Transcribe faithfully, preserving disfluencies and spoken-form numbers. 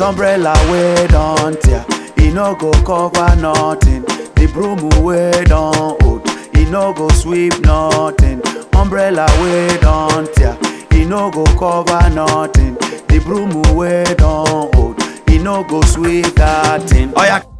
Umbrella way down tear, e no go cover nothing. The broom way down hold, e no go sweep nothing. Umbrella way down tear, e no go cover nothing. The broom way down hold, e no go sweep that thing. Oh yeah.